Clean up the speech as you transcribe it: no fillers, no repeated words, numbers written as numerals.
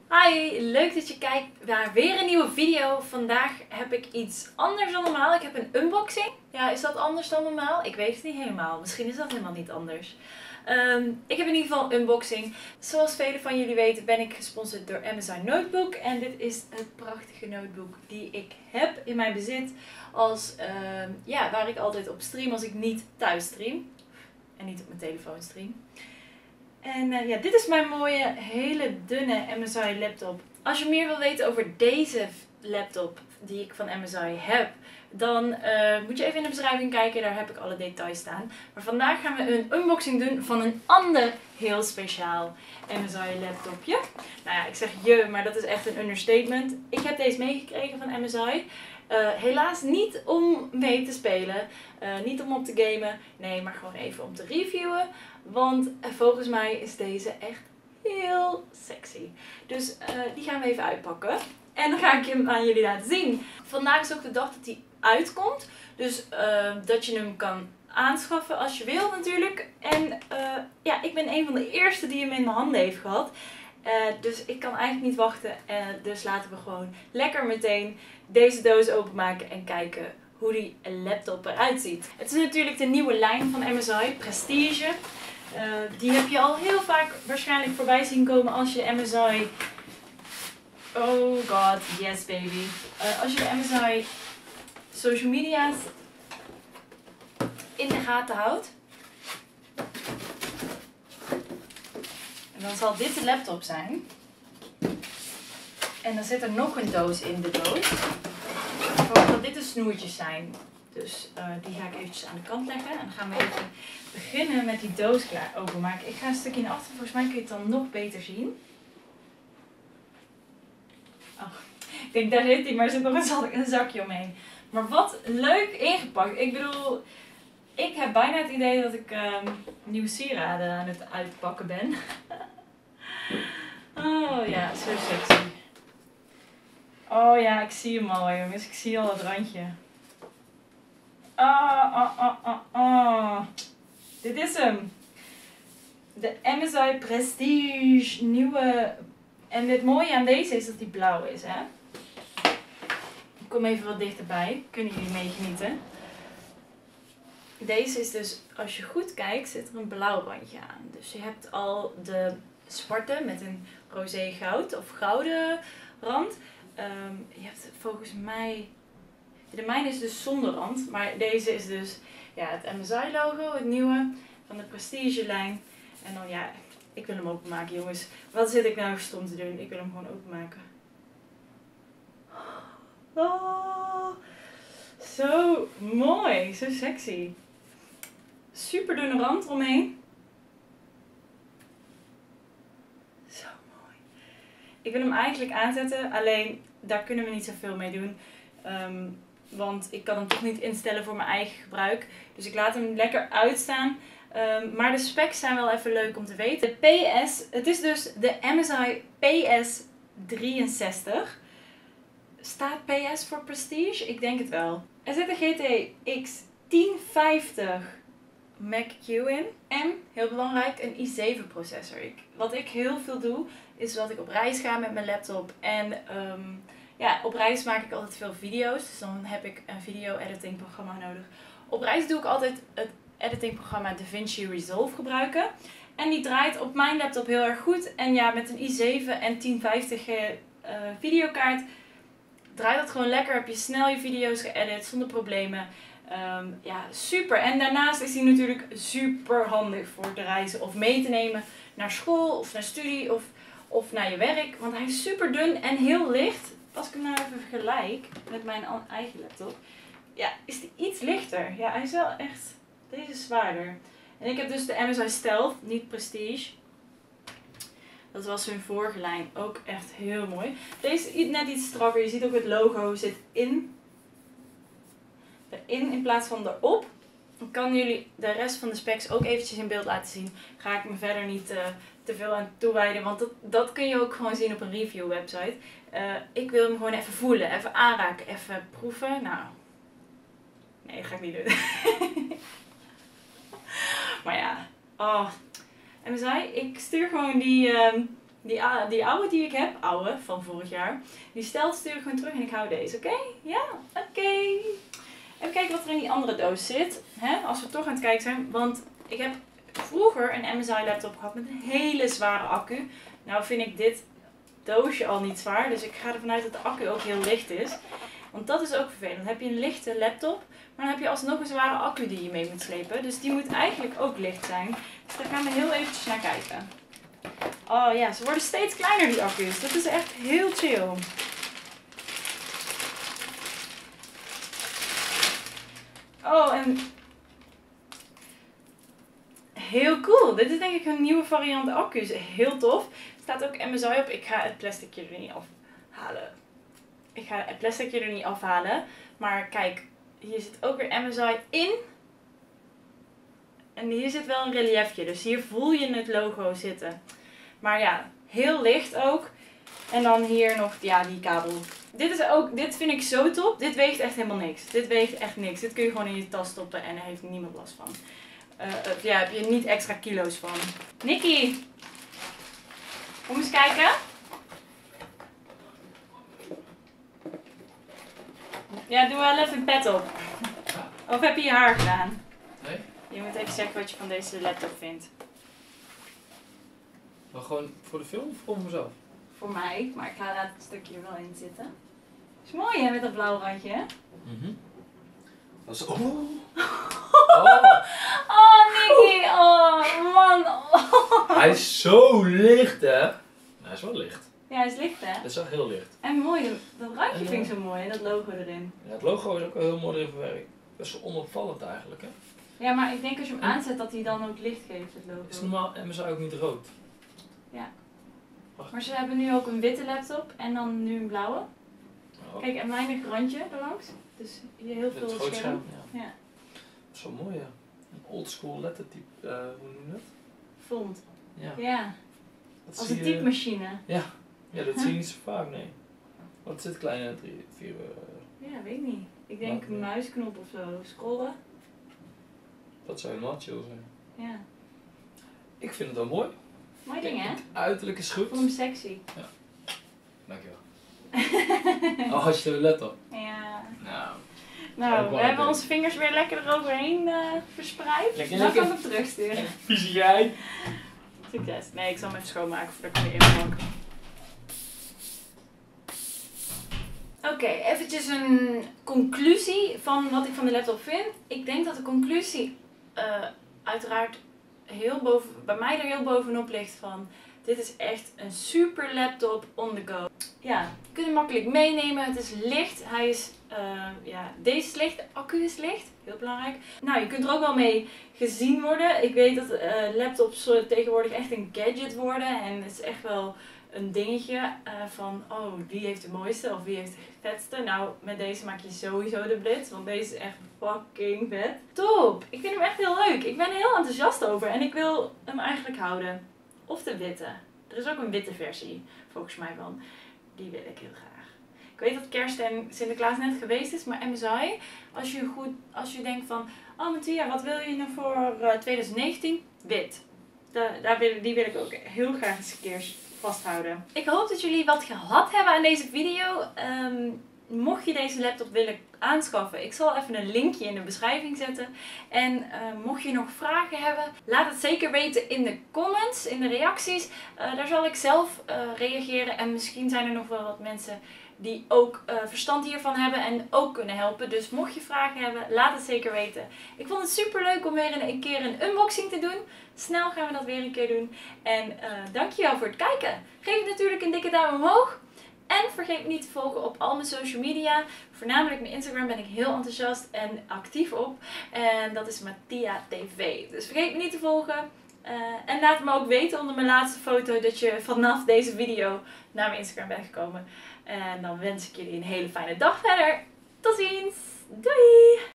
Hi, leuk dat je kijkt naar weer een nieuwe video. Vandaag heb ik iets anders dan normaal. Ik heb een unboxing. Ja, is dat anders dan normaal? Ik weet het niet helemaal. Misschien is dat helemaal niet anders. Ik heb in ieder geval een unboxing. Zoals velen van jullie weten ben ik gesponsord door Amazon Notebook. En dit is het prachtige notebook die ik heb in mijn bezit. Waar ik altijd op stream als ik niet thuis stream. En niet op mijn telefoon stream. En dit is mijn mooie, hele dunne MSI laptop. Als je meer wil weten over deze laptop die ik van MSI heb, dan moet je even in de beschrijving kijken. Daar heb ik alle details staan. Maar vandaag gaan we een unboxing doen van een ander heel speciaal MSI laptopje. Nou ja, ik zeg je, maar dat is echt een understatement. Ik heb deze meegekregen van MSI. Helaas niet om mee te spelen, niet om op te gamen, nee, maar gewoon even om te reviewen. Want volgens mij is deze echt heel sexy. Dus die gaan we even uitpakken. En dan ga ik hem aan jullie laten zien. Vandaag is ook de dag dat hij uitkomt. Dus dat je hem kan aanschaffen als je wil natuurlijk. En ik ben een van de eerste die hem in mijn handen heeft gehad. Dus ik kan eigenlijk niet wachten. Dus laten we gewoon lekker meteen deze doos openmaken en kijken hoe die laptop eruit ziet. Het is natuurlijk de nieuwe lijn van MSI, Prestige. Die heb je al heel vaak waarschijnlijk voorbij zien komen als je de MSI... Oh god, yes baby. Als je de MSI social media's in de gaten houdt. En dan zal dit de laptop zijn. En dan zit er nog een doos in de doos. Ik verwacht dat dit de snoertjes zijn. Dus die ga ik eventjes aan de kant leggen. En dan gaan we even beginnen met die doos klaar openmaken. Ik ga een stukje naar achter. Volgens mij kun je het dan nog beter zien. Oh, ik denk daar zit hij, maar er zit nog een zakje omheen. Maar wat leuk ingepakt. Ik bedoel, ik heb bijna het idee dat ik nieuwe sieraden aan het uitpakken ben. Oh ja, zo sexy. Oh ja, ik zie hem al jongens. Ik zie al het randje. Dit is hem. De MSI Prestige nieuwe. En het mooie aan deze is dat die blauw is, hè. Ik kom even wat dichterbij. Kunnen jullie meegenieten. Deze is dus, als je goed kijkt, zit er een blauw randje aan. Dus je hebt al de zwarte met een roze goud of gouden rand. Je hebt volgens mij... De mijne is dus zonder rand, maar deze is dus het MSI logo, het nieuwe van de Prestige lijn. En dan ik wil hem openmaken jongens. Wat zit ik nou stom te doen? Ik wil hem gewoon openmaken. Oh, zo mooi, zo sexy. Super dunne rand omheen. Zo mooi. Ik wil hem eigenlijk aanzetten, alleen daar kunnen we niet zoveel mee doen. Want ik kan hem toch niet instellen voor mijn eigen gebruik. Dus ik laat hem lekker uitstaan. Maar de specs zijn wel even leuk om te weten. De PS, het is dus de MSI PS63. Staat PS voor Prestige? Ik denk het wel. Er zit een GTX 1050 Mac-Q in. En, heel belangrijk, een i7 processor. Wat ik heel veel doe, is dat ik op reis ga met mijn laptop. En op reis maak ik altijd veel video's. Dus dan heb ik een video editing programma nodig. Op reis doe ik altijd het editingprogramma DaVinci Resolve gebruiken. En die draait op mijn laptop heel erg goed. En ja, met een i7 en 1050 videokaart draait dat gewoon lekker. Heb je snel je video's geëdit zonder problemen. Super. En daarnaast is hij natuurlijk super handig voor te reizen of mee te nemen naar school of naar studie of naar je werk. Want hij is super dun en heel licht. Als ik hem nou even vergelijk met mijn eigen laptop, is die iets lichter. Ja, hij is wel echt, deze is zwaarder. En ik heb dus de MSI Stealth, niet Prestige. Dat was hun vorige lijn, ook echt heel mooi. Deze is net iets strakker, je ziet ook het logo zit erin in plaats van erop. Ik kan jullie de rest van de specs ook eventjes in beeld laten zien. Ga ik me verder niet te veel aan toewijden, want dat kun je ook gewoon zien op een review website. Ik wil hem gewoon even voelen, even aanraken, even proeven. Nou, nee, dat ga ik niet doen. Maar ja, MSI, ik stuur gewoon die Die oude die ik heb, oude van vorig jaar, die stelt stuur ik gewoon terug en ik hou deze, oké? Ja, oké. Even kijken wat er in die andere doos zit, hè? Als we toch aan het kijken zijn. Want ik heb vroeger een MSI laptop gehad met een hele zware accu. Nou vind ik dit doosje al niet zwaar, dus ik ga ervan uit dat de accu ook heel licht is. Want dat is ook vervelend. Dan heb je een lichte laptop, maar dan heb je alsnog een zware accu die je mee moet slepen. Dus die moet eigenlijk ook licht zijn. Dus daar gaan we heel eventjes naar kijken. Oh ja, ze worden steeds kleiner die accu's. Dat is echt heel chill. Oh, en heel cool. Dit is denk ik een nieuwe variant accu's. Heel tof. Er staat ook MSI op. Ik ga het plasticje er niet afhalen. Ik ga het plasticje er niet afhalen. Maar kijk, hier zit ook weer MSI in. En hier zit wel een reliefje. Dus hier voel je het logo zitten. Maar ja, heel licht ook. En dan hier nog, ja, die kabel. Dit vind ik zo top. Dit weegt echt helemaal niks. Dit weegt echt niks. Dit kun je gewoon in je tas stoppen en daar heeft niemand last van. Ja, heb je niet extra kilo's van. Nikki! Kom eens kijken. Ja, doe wel even een pet op. Of heb je je haar gedaan? Nee. Je moet even zeggen wat je van deze laptop vindt. Maar gewoon voor de film of voor mezelf? Voor mij, maar ik ga daar het stukje er wel in zitten. Is mooi hè, met dat blauw randje hè? Dat is... Oh! Oh Nikki, oh man. Oh. Hij is zo licht hè? Nou, hij is wel licht. Ja, hij is licht hè? Dat is wel heel licht. En mooi, dat randje vind ik zo mooi, dat logo erin. Ja, het logo is ook wel heel mooi erin verwerkt. Best wel onopvallend eigenlijk hè? Ja, maar ik denk als je hem aanzet dat hij dan ook licht geeft, het logo. Is normaal MSI ook niet rood? Ja. Maar ze hebben nu ook een witte laptop en dan nu een blauwe. Oh. Kijk, en weinig randje erlangs. Dus hier heel veel Het groot scherm. ja. Ja. Dat is wel mooi ja. Een oldschool lettertype, hoe noem je dat? Font. Ja. Ja. Dat Als zie een je- typemachine. Ja, dat zie je niet zo vaak, nee. Wat zit kleine 4... Ja, weet niet. Ik denk Ja. een muisknop of zo. Scrollen. dat zou helemaal chill zijn. Ja. Ik vind het wel mooi. Mooi ding hè? Het uiterlijk is goed. Ik vond hem sexy. Dankjewel. Oh, had je er let op? Ja. Nou, Nou, Ook we wel hebben leuk. onze vingers weer lekker eroverheen verspreid. Lekker, Dan lekker. gaan we hem terugsturen. vieze jij. Succes. Nee, ik zal hem even schoonmaken voordat ik hem weer inpak. Oké, eventjes een conclusie van wat ik van de laptop vind. Ik denk dat de conclusie uiteraard bij mij er heel bovenop ligt van... Dit is echt een super laptop on the go. Ja, je kunt hem makkelijk meenemen. Het is licht. Hij is, deze is licht. De accu is licht. Heel belangrijk. Nou, je kunt er ook wel mee gezien worden. Ik weet dat laptops tegenwoordig echt een gadget worden. En het is echt wel een dingetje van, oh, wie heeft de mooiste of wie heeft de vetste. Nou, met deze maak je sowieso de blitz, want deze is echt fucking vet. Top! Ik vind hem echt heel leuk. Ik ben er heel enthousiast over en ik wil hem eigenlijk houden. Of de witte. Er is ook een witte versie, volgens mij van. Die wil ik heel graag. Ik weet dat Kerst en Sinterklaas net geweest is, maar MSI, als je denkt van, oh Mattia, wat wil je nou voor 2019? Wit. Die wil ik ook heel graag eens een keer vasthouden. Ik hoop dat jullie wat gehad hebben aan deze video. Mocht je deze laptop willen aanschaffen, ik zal even een linkje in de beschrijving zetten. En mocht je nog vragen hebben, laat het zeker weten in de comments, in de reacties. Daar zal ik zelf reageren en misschien zijn er nog wel wat mensen die ook verstand hiervan hebben en ook kunnen helpen. Dus mocht je vragen hebben, laat het zeker weten. Ik vond het super leuk om weer een keer een unboxing te doen. Snel gaan we dat weer een keer doen. En dankjewel voor het kijken. Geef natuurlijk een dikke duim omhoog. En vergeet me niet te volgen op al mijn social media. Voornamelijk mijn Instagram ben ik heel enthousiast en actief op. En dat is Mattia TV. Dus vergeet me niet te volgen. En laat me ook weten onder mijn laatste foto dat je vanaf deze video naar mijn Instagram bent gekomen. En dan wens ik jullie een hele fijne dag verder. Tot ziens! Doei!